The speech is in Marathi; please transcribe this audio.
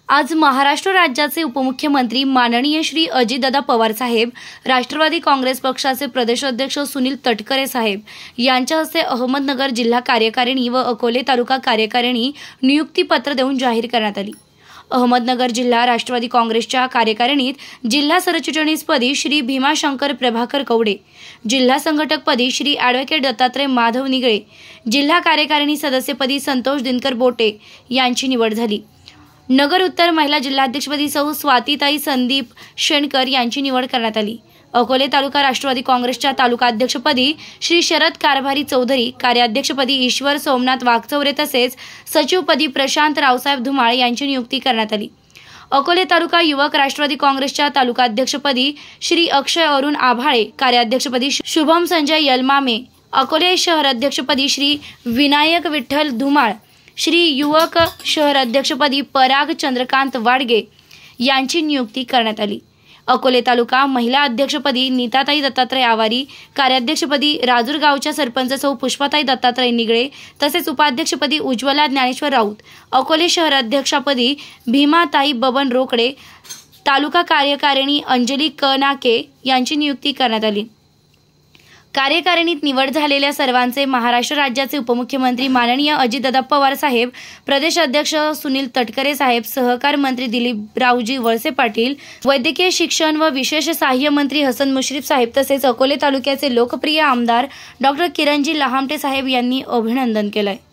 आज महाराष्ट्र राज्याचे उपमुख्यमंत्री माननीय श्री अजितदादा पवार साहेब, राष्ट्रवादी काँग्रेस पक्षाचे प्रदेशाध्यक्ष सुनील तटकरे साहेब यांच्या हस्ते अहमदनगर जिल्हा कार्यकारिणी व अकोले तालुका कार्यकारिणी नियुक्तीपत्र देऊन जाहीर करण्यात आली। अहमदनगर जिल्हा राष्ट्रवादी काँग्रेसच्या कार्यकारिणीत जिल्हा सरचिटणीसपदी श्री भीमाशंकर प्रभाकर कवडे, जिल्हा संघटकपदी श्री ॲडव्होकेट दत्तात्रय माधव निगळे, जिल्हा कार्यकारिणी सदस्यपदी संतोष दिनकर बोटे यांची निवड झाली। नगर उत्तर महिला जिल्हाध्यक्षपदी सौ स्वातीताई संदीप शेणकर यांची निवड करण्यात आली। अकोले तालुका राष्ट्रवादी काँग्रेसच्या तालुकाध्यक्षपदी श्री शरद कारभारी चौधरी, कार्याध्यक्षपदी ईश्वर सोमनाथ वाघचौरे तसेच सचिवपदी प्रशांत रावसाहेब धुमाळ यांची नियुक्ती करण्यात आली। अकोले तालुका युवक राष्ट्रवादी काँग्रेसच्या तालुकाध्यक्षपदी श्री अक्षय अरुण आभाळे, कार्याध्यक्षपदी शुभम संजय यलमामे, अकोले शहराध्यक्षपदी श्री विनायक विठ्ठल धुमाळ, श्री युवक शहर अध्यक्षपदी पराग चंद्रकांत वाडगे यांची नियुक्ती करण्यात आली। अकोले तालुका महिला अध्यक्षपदी नीताताई दत्तात्रय आवारी, कार्याध्यक्षपदी राजूर गावच्या सरपंच सौ पुष्पाताई दत्तात्रय निगळे तसेच उपाध्यक्षपदी उज्ज्वला ज्ञानेश्वर राऊत, अकोले शहर अध्यक्षपदी भीमाताई बबन रोकडे, तालुका कार्यकारिणी अंजली कनाके यांची नियुक्ती करण्यात आली। कार्यकारिणीत निवड झालेल्या सर्वांचे महाराष्ट्र राज्याचे उपमुख्यमंत्री माननीय अजितदादा पवार साहेब, प्रदेश अध्यक्ष सुनील तटकरे साहेब, सहकार मंत्री दिलीपरावजी वळसे पाटील, वैद्यकीय शिक्षण व विशेष सहाय्य मंत्री हसन मुश्रीफ साहेब तसेच अकोले तालुक्याचे लोकप्रिय आमदार डॉ. किरणजी लहामटे साहेब यांनी अभिनंदन केलंय।